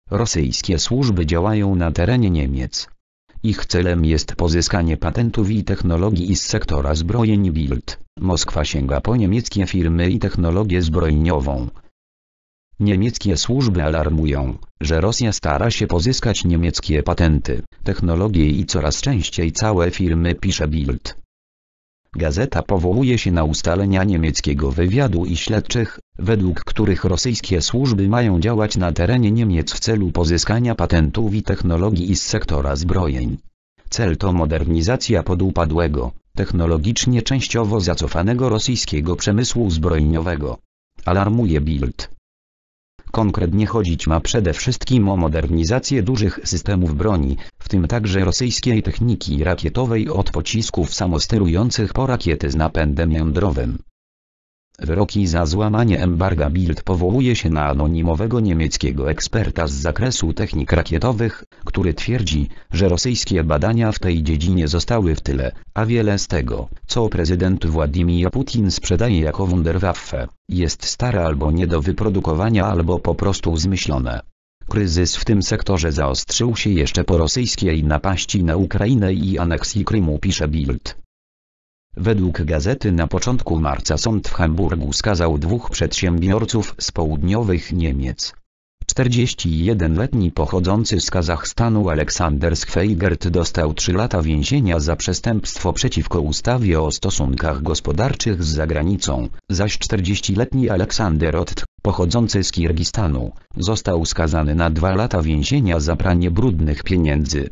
Rosyjskie służby działają na terenie Niemiec. Ich celem jest pozyskanie patentów i technologii z sektora zbrojeń. Bild. Moskwa sięga po niemieckie firmy i technologię zbrojeniową. Niemieckie służby alarmują, że Rosja stara się pozyskać niemieckie patenty, technologie i coraz częściej całe firmy, pisze Bild. Gazeta powołuje się na ustalenia niemieckiego wywiadu i śledczych, według których rosyjskie służby mają działać na terenie Niemiec w celu pozyskania patentów i technologii z sektora zbrojeń. Cel to modernizacja podupadłego, technologicznie częściowo zacofanego rosyjskiego przemysłu zbrojeniowego. Alarmuje Bild. Konkretnie chodzić ma przede wszystkim o modernizację dużych systemów broni, w tym także rosyjskiej techniki rakietowej od pocisków samosterujących po rakiety z napędem jądrowym. Wyroki za złamanie embarga. Bild powołuje się na anonimowego niemieckiego eksperta z zakresu technik rakietowych, który twierdzi, że rosyjskie badania w tej dziedzinie zostały w tyle, a wiele z tego, co prezydent Władimir Putin sprzedaje jako Wunderwaffe, jest stare albo nie do wyprodukowania, albo po prostu zmyślone. Kryzys w tym sektorze zaostrzył się jeszcze po rosyjskiej napaści na Ukrainę i aneksji Krymu, pisze Bild. Według gazety na początku marca sąd w Hamburgu skazał dwóch przedsiębiorców z południowych Niemiec. 41-letni pochodzący z Kazachstanu Aleksander Schweigert dostał 3 lata więzienia za przestępstwo przeciwko ustawie o stosunkach gospodarczych z zagranicą, zaś 40-letni Aleksander Ott, pochodzący z Kirgistanu, został skazany na 2 lata więzienia za pranie brudnych pieniędzy.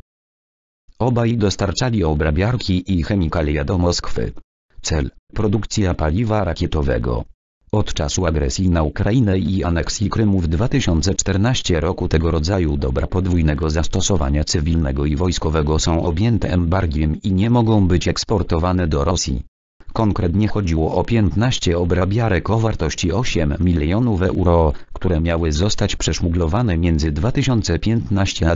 Obaj dostarczali obrabiarki i chemikalia do Moskwy. Cel: produkcja paliwa rakietowego. Od czasu agresji na Ukrainę i aneksji Krymu w 2014 roku tego rodzaju dobra podwójnego zastosowania cywilnego i wojskowego są objęte embargiem i nie mogą być eksportowane do Rosji. Konkretnie chodziło o 15 obrabiarek o wartości 8 milionów euro, które miały zostać przeszmuglowane między 2015 a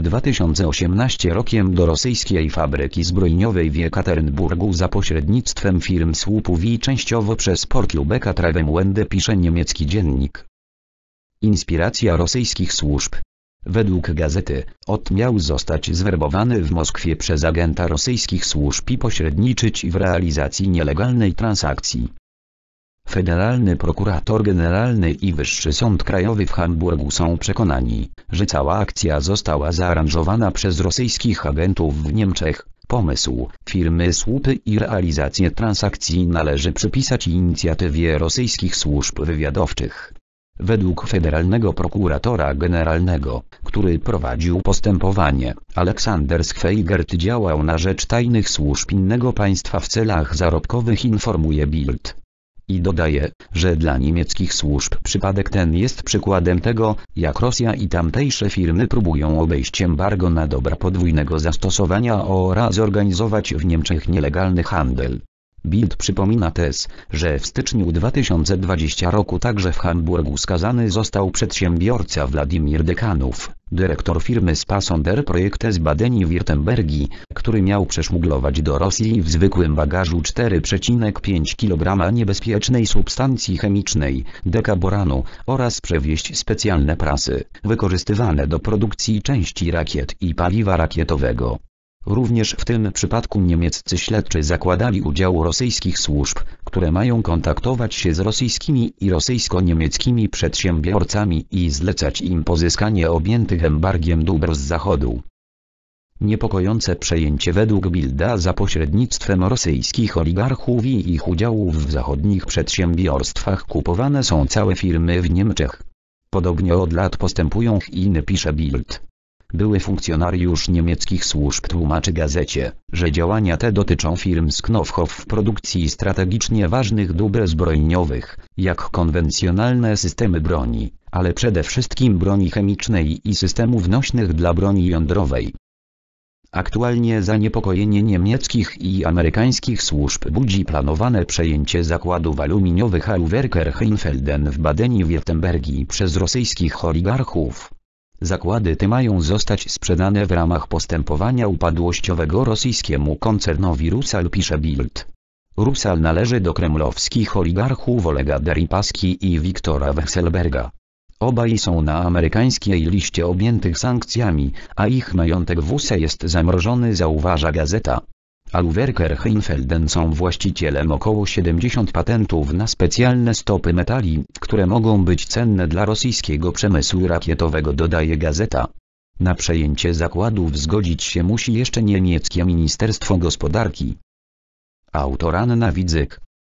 2018 rokiem do rosyjskiej fabryki zbrojeniowej w Jekaterynburgu za pośrednictwem firm słupów i częściowo przez port Lubeka Travemünde, pisze niemiecki dziennik. Inspiracja rosyjskich służb. Według gazety, Ott miał zostać zwerbowany w Moskwie przez agenta rosyjskich służb i pośredniczyć w realizacji nielegalnej transakcji. Federalny prokurator generalny i Wyższy Sąd Krajowy w Hamburgu są przekonani, że cała akcja została zaaranżowana przez rosyjskich agentów w Niemczech. Pomysł firmy słupy i realizację transakcji należy przypisać inicjatywie rosyjskich służb wywiadowczych. Według federalnego prokuratora generalnego, który prowadził postępowanie, Aleksander Schweigert działał na rzecz tajnych służb innego państwa w celach zarobkowych, informuje Bild. I dodaje, że dla niemieckich służb przypadek ten jest przykładem tego, jak Rosja i tamtejsze firmy próbują obejść embargo na dobra podwójnego zastosowania oraz organizować w Niemczech nielegalny handel. Bild przypomina też, że w styczniu 2020 roku także w Hamburgu skazany został przedsiębiorca Władimir Dekanow, dyrektor firmy Spa Sonderprojekte z Badeni-Wirtembergi, który miał przeszmuglować do Rosji w zwykłym bagażu 4,5 kg niebezpiecznej substancji chemicznej, dekaboranu, oraz przewieźć specjalne prasy, wykorzystywane do produkcji części rakiet i paliwa rakietowego. Również w tym przypadku niemieccy śledczy zakładali udział rosyjskich służb, które mają kontaktować się z rosyjskimi i rosyjsko-niemieckimi przedsiębiorcami i zlecać im pozyskanie objętych embargiem dóbr z Zachodu. Niepokojące przejęcie według Bilda za pośrednictwem rosyjskich oligarchów i ich udziałów w zachodnich przedsiębiorstwach kupowane są całe firmy w Niemczech. Podobnie od lat postępują Chiny, pisze Bild. Były funkcjonariusz niemieckich służb tłumaczy gazecie, że działania te dotyczą firm z Knowhof w produkcji strategicznie ważnych dóbr zbrojeniowych, jak konwencjonalne systemy broni, ale przede wszystkim broni chemicznej i systemów nośnych dla broni jądrowej. Aktualnie zaniepokojenie niemieckich i amerykańskich służb budzi planowane przejęcie zakładów aluminiowych Auwerker Heinfelden w Badeni-Wirtembergi przez rosyjskich oligarchów. Zakłady te mają zostać sprzedane w ramach postępowania upadłościowego rosyjskiemu koncernowi Rusal, pisze Bild. Rusal należy do kremlowskich oligarchów Olega Deripaski i Wiktora Weselberga. Obaj są na amerykańskiej liście objętych sankcjami, a ich majątek w USA jest zamrożony, zauważa gazeta. Alverker Heinfelden są właścicielem około 70 patentów na specjalne stopy metali, które mogą być cenne dla rosyjskiego przemysłu rakietowego, dodaje gazeta. Na przejęcie zakładów zgodzić się musi jeszcze niemieckie Ministerstwo Gospodarki. Autor Anna Widzyk.